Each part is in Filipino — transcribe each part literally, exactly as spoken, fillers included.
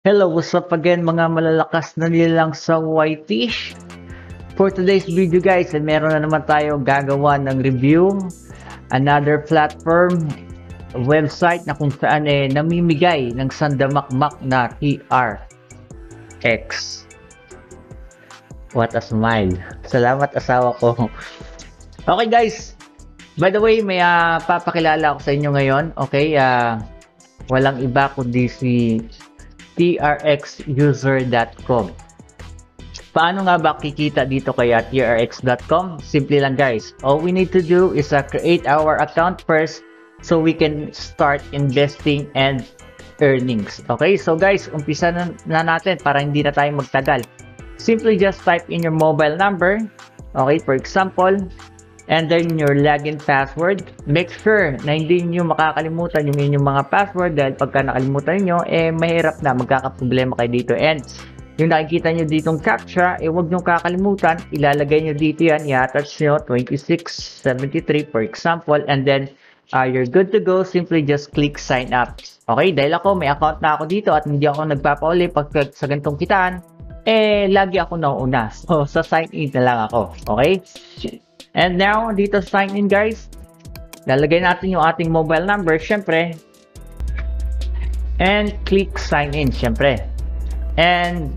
Hello, what's up again mga malalakas na nilang sa Y T? For today's video guys, ay meron na naman tayo gagawa ng review. Another platform, website na kung saan eh namimigay ng sandamakmak na T R X. What a smile. Salamat asawa ko. Okay guys, by the way, may uh, papakilala ako sa inyo ngayon. Okay, uh, walang iba kundi si T R X user dot com. Paano nga ba kikita dito kaya T R X dot com? Simple lang guys. All we need to do is uh, create our account first so we can start investing and earnings. Okay, so guys, umpisa na, na natin para hindi na tayo magtagal. Simply just type in your mobile number. Okay, for example, and then your login password. Make sure na hindi nyo makakalimutan yung inyong mga password dahil pagka nakalimutan nyo, eh mahirap na, magkakaproblema kayo dito. And yung nakikita nyo ditong captcha, eh huwag nyo kakalimutan, ilalagay nyo dito yan, i-attach nyo twenty-six seventy-three for example, and then uh, you're good to go. Simply just click sign up. Okay, dahil ako may account na ako dito at hindi ako nagpapauli pag sa ganitong kitaan, eh lagi ako nauna. So sa sign in na lang ako. Okay? And now, dito sign in guys, lalagay natin yung ating mobile number, syempre. And click sign in, syempre. And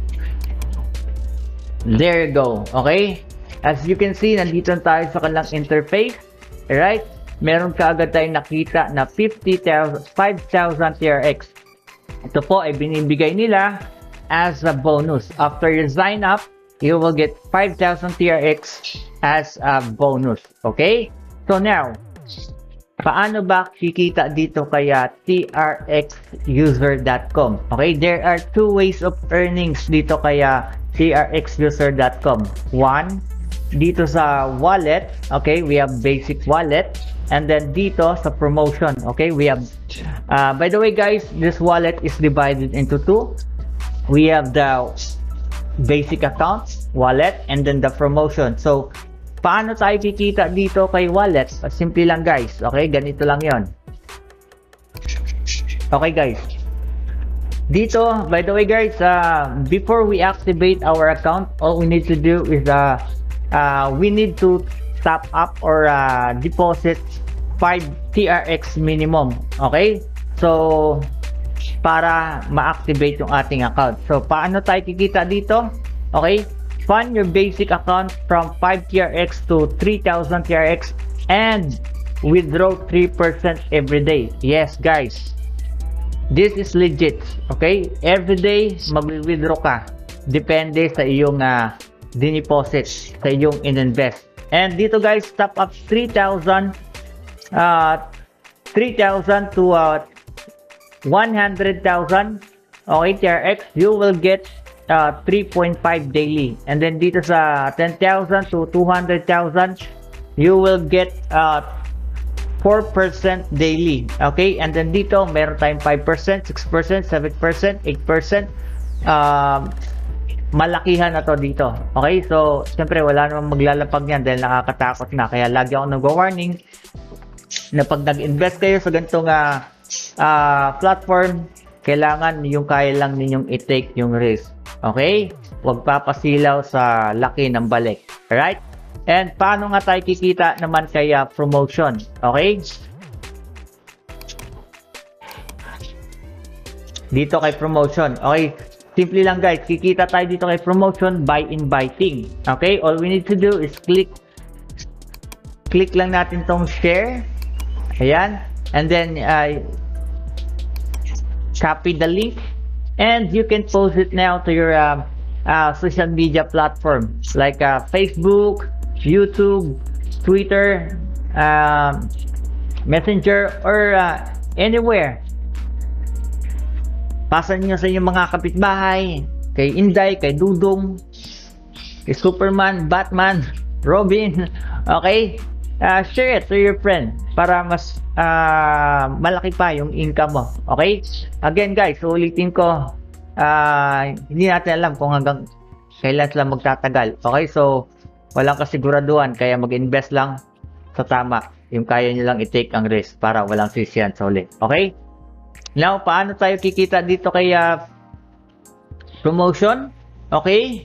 there you go, okay? As you can see, nandito tayo sa kanilang interface. Alright? Meron ka agad tayong nakita na five thousand T R X. Ito po ay binibigay nila as a bonus. After you sign up, you will get five thousand T R X as a bonus. Okay? So now, paano ba kikita dito kaya T R X user dot com? Okay? There are two ways of earnings dito kaya T R X user dot com. One, dito sa wallet. Okay? We have basic wallet. And then dito sa promotion. Okay? We have, uh, by the way guys, this wallet is divided into two. We have the basic account, wallet, and then the promotion. So, paano tayo kikita dito kay wallet? Simple lang guys. Okay, ganito lang yon. Okay guys. Dito, by the way guys, uh, before we activate our account, all we need to do is uh, uh, we need to top up or uh, deposit five T R X minimum. Okay? So, para ma-activate yung ating account. So, paano tayo kikita dito? Okay? Fund your basic account from five T R X to three thousand T R X and withdraw three percent every day. Yes, guys. This is legit. Okay? Every day, mag-withdraw ka. Depende sa iyong uh, diniposit, sa iyong in-invest. And dito, guys, top up three thousand uh, three thousand to uh, one hundred thousand, okay, T R X, you will get uh, three point five daily. And then dito sa ten thousand to two hundred thousand, you will get uh, four percent daily. Okay, and then dito, meron tayong five percent, six percent, seven percent, eight percent. Um, malakihan na to dito. Okay, so, siyempre, wala namang maglalapag yan dahil nakakatakot na. Kaya lagi ako nag-warning na pag nag-invest kayo sa ganitong uh, Uh, platform, kailangan yung kaya lang ninyong i-take yung risk. Okay? Huwag papasilaw sa laki ng balik. Alright? And paano nga tayo kikita naman kaya promotion? Okay? Dito kay promotion. Okay? Simple lang guys. Kikita tayo dito kay promotion by inviting. Okay? All we need to do is click click lang natin tong share. Ayan. And then uh, copy the link and you can post it now to your uh, uh, social media platform like uh, Facebook, YouTube, Twitter, um, Messenger, or uh, anywhere. Pasan nyo sa inyong mga kapitbahay, kay Inday, kay Dudong, kay Superman, Batman, Robin. Okay? Uh, share it to your friend para mas uh, malaki pa yung income mo. Okay? Again guys, ulitin ko, uh, hindi natin alam kung hanggang kailan sila magtatagal. Okay? So, walang kasiguraduhan, kaya mag-invest lang sa tama. Yung kaya nyo lang i-take ang risk para walang sisiyan sa ulit. Okay? Now, paano tayo kikita dito kay uh, promotion. Okay.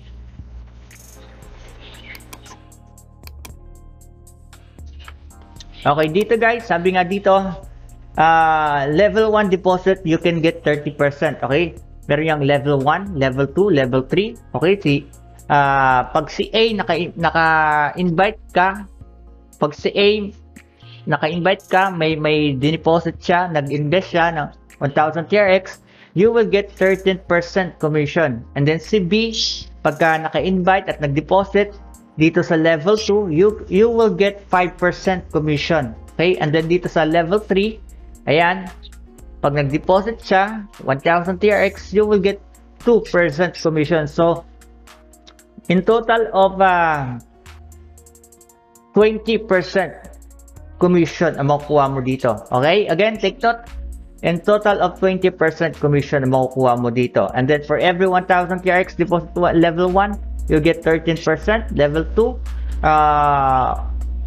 Okay, dito guys, sabi nga dito, uh, level one deposit, you can get thirty percent. Okay? Meron yung level one, level two, level three. Okay? Si, uh, pag si A, naka-invite ka, pag si A, naka-invite ka, may, may dineposit siya, nag-invest siya ng one thousand T R X, you will get thirteen percent commission. And then si B, pagka naka-invite at nag-deposit, dito sa level two, you, you will get five percent commission. Okay? And then dito sa level three, ayan, pag nag-deposit siya, one thousand T R X, you will get two percent commission. So, in total of uh, twenty percent commission ang makukuha mo dito. Okay? Again, take note. In total of twenty percent commission ang makukuha mo dito. And then for every one thousand T R X deposit level one, you get thirteen percent. Level two, uh,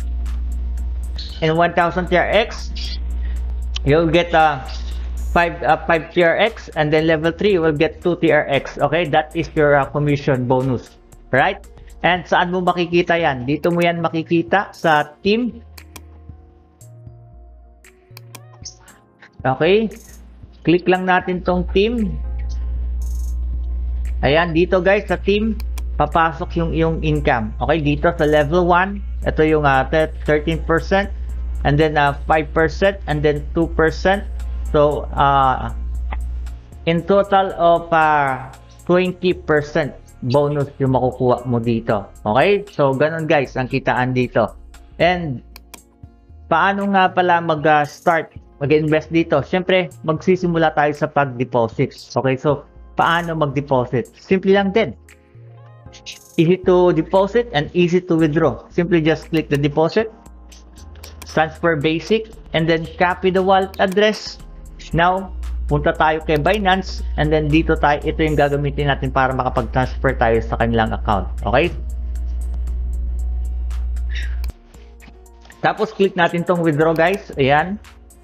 in one thousand T R X, you'll get uh, five, uh, five T R X. And then level three, you will get two T R X. Okay? That is your uh, commission bonus. Right? And saan mo makikita yan? Dito mo yan makikita sa team. Okay? Click lang natin tong team. Ayan, dito guys sa team, papasok yung yung income. Okay, dito sa level one, ito yung uh, thirteen percent, and then uh, five percent, and then two percent. So, uh, in total of uh, twenty percent bonus yung makukuha mo dito. Okay, so ganun guys ang kitaan dito. And paano nga pala mag-start, uh, mag-invest dito? Siyempre, magsisimula tayo sa pag-deposit. Okay, so paano mag-deposit? Simple lang din. Easy to deposit and easy to withdraw. Simply just click the deposit, transfer basic, and then copy the wallet address. Now, punta tayo kay Binance, and then dito tayo, ito yung gagamitin natin para makapag-transfer tayo sa kanilang account. Okay? Tapos, click natin tong withdraw guys. Ayan.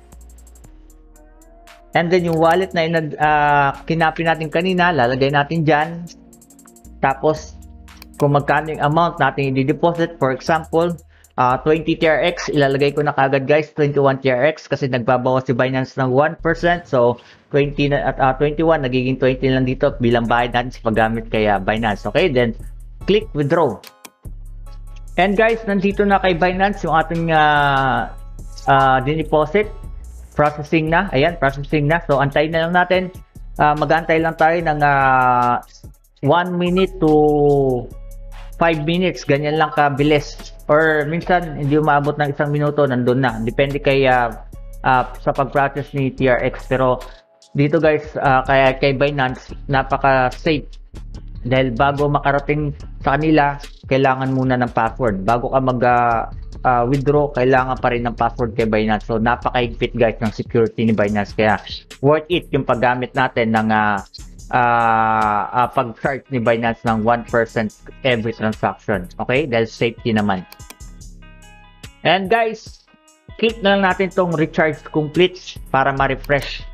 And then, yung wallet na inad, uh, kinapi natin kanina, lalagay natin dyan. Tapos, kung magkano yung amount natin i-deposit, for example, uh, twenty T R X, ilalagay ko na kagad guys, twenty-one T R X, kasi nagbabawas si Binance ng one percent. So, twenty na, at uh, twenty-one, nagiging twenty lang dito bilang bayad natin sa paggamit kay uh, Binance. Okay, then, click withdraw. And guys, nandito na kay Binance yung ating uh, uh, dineposit. Processing na. Ayan, processing na. So, antayin na lang natin. Uh, mag-antay lang tayo ng uh, one minute to five minutes. Ganyan lang kabilis. Or minsan, hindi umabot ng isang minuto, nandun na. Depende kay, uh, uh, sa pag-process ni T R X. Pero, dito guys, uh, kay, kay Binance, napaka-safe. Dahil bago makarating sa kanila, kailangan muna ng password. Bago ka mag uh, uh, withdraw, kailangan pa rin ng password kay Binance. So, napaka-higpit guys ng security ni Binance. Kaya, worth it yung paggamit natin ng uh, uh, uh, pag-charge ni Binance ng one percent every transaction. Okay? Dahil safety naman. And guys, click na lang natin tong recharge complete para ma-refresh.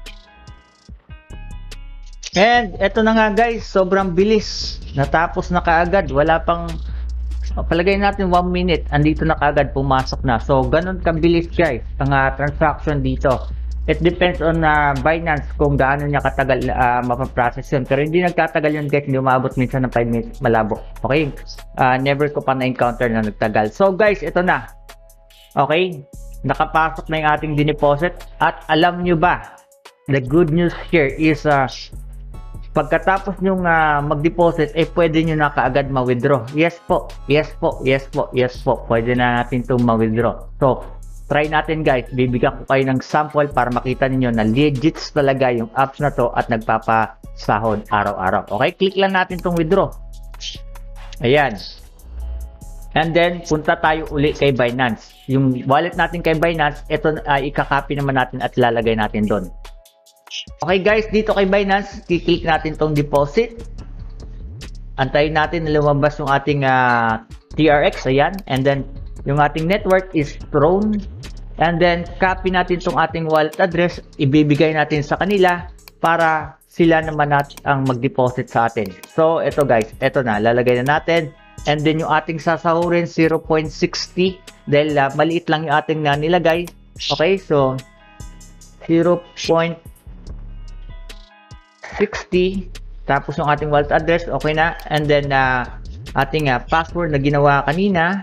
And eto na nga guys, sobrang bilis. Natapos na kaagad. Wala pang, palagay natin one minute, andito na kaagad, pumasok na. So, ganun kabilis guys ang uh, transaction dito. It depends on uh, Binance kung gaano niya katagal uh, mapaprocess yun. Pero hindi nagtatagal yun guys, hindi umabot minsan ng five minutes, malabo. Okay? Uh, never ko pa na-encounter na nagtagal. So guys, ito na. Okay? Nakapasok na yung ating dineposit. At alam nyo ba, the good news here is uh, pagkatapos nyo uh, mag-deposit, eh pwede nyo na kaagad ma-withdraw. Yes po, yes po, yes po, yes po. Pwede na natin itong ma-withdraw. So, try natin guys. Bibigyan ko kayo ng sample para makita niyo na legit talaga yung apps na to at nagpapasahod araw-araw. Okay, click lang natin itong withdraw. Ayan. And then, punta tayo uli kay Binance. Yung wallet natin kay Binance, ito uh, ikakopy naman natin at lalagay natin doon. Okay guys, dito kay Binance, i-click natin tong deposit. Antayin natin na lumabas yung ating uh, T R X, ayan. And then, yung ating network is thrown. And then, copy natin tong ating wallet address, ibibigay natin sa kanila para sila naman nat ang mag-deposit sa atin. So, ito guys, ito na, lalagay na natin. And then yung ating sasahurin, zero point six zero dahil uh, maliit lang yung ating na nilagay. Okay, so zero point six zero, tapos yung ating wallet address, okay na. And then uh, ating uh, password na ginawa kanina.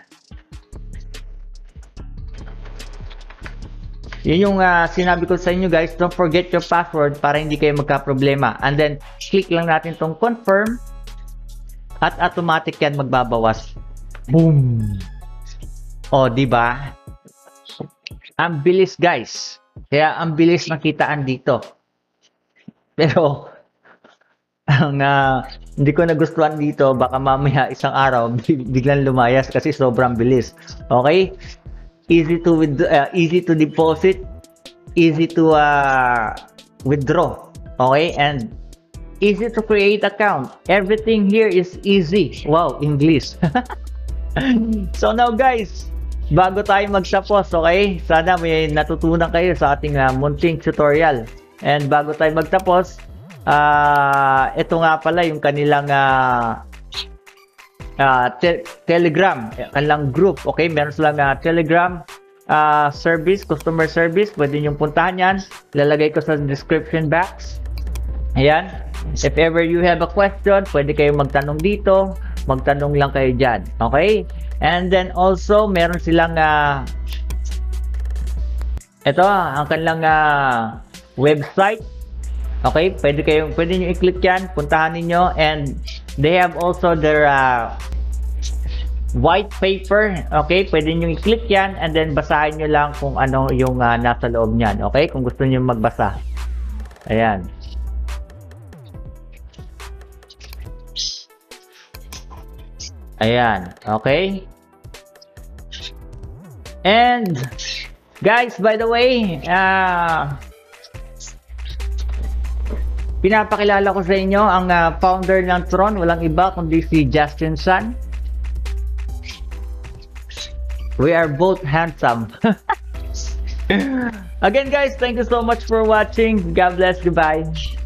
Yun yung uh, sinabi ko sa inyo guys, don't forget your password para hindi kayo magka-problema. And then, click lang natin tong confirm at automatic yan magbabawas. Boom! O, di ba? Ang bilis guys. Kaya ang bilis makitaan dito. Pero, ang uh, hindi ko nagustuhan dito, baka mamaya isang araw biglang lumayas kasi sobrang bilis. Okay? Easy to with uh, easy to deposit, easy to uh, withdraw, okay, and easy to create account. Everything here is easy. Wow, English. So now guys, bago tayo magtapos, okay, sana may natutunan kayo sa ating uh, munting tutorial. And bago tayo magtapos, uh, ito nga pala yung kanilang uh, Uh, te Telegram, kanilang group, okay, meron silang uh, Telegram uh, service, customer service, pwede nyo puntahan yan, lalagay ko sa description box. Ayan, if ever you have a question, pwede kayo magtanong dito, magtanong lang kayo dyan, okay. And then also, meron silang uh, ito, ang kanilang uh, website. Okay, pwede kayo, pwede nyo i-click yan, puntahan niyo, and they have also their uh, white paper. Okay, pwede nyo i-click yan, and then basahin nyo lang kung ano yung uh, nasa loob niyan. Okay, kung gusto nyo magbasa. Ayan. Ayan, okay. And guys, by the way, uh, pinapakilala ko sa inyo ang uh, founder ng Tron, walang iba kundi si Justin Sun. We are both handsome. Again guys, thank you so much for watching. God bless. Goodbye.